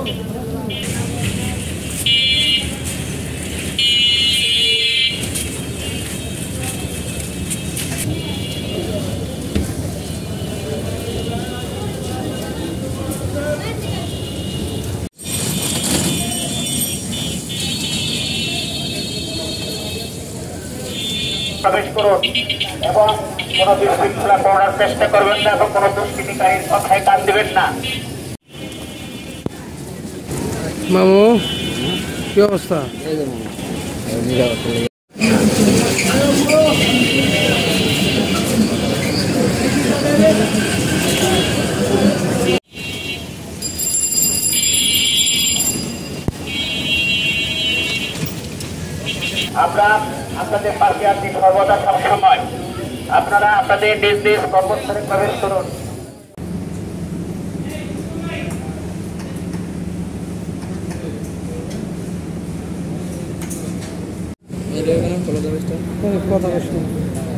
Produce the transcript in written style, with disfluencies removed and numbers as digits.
প্রবেশ করুন এবং কোনো বিশৃঙ্খলা করার চেষ্টা করবেন না এবং কোনো দুষ্কৃতিকারীর কথায় কান দিবেন না। মামু কি অবস্থা? আমরা আপনাদের পাশে আছি সর্বদা সবসময়। আপনারা আপনাদের নিজ নিজ কর্মস্থলে প্রবেশ করুন। কথা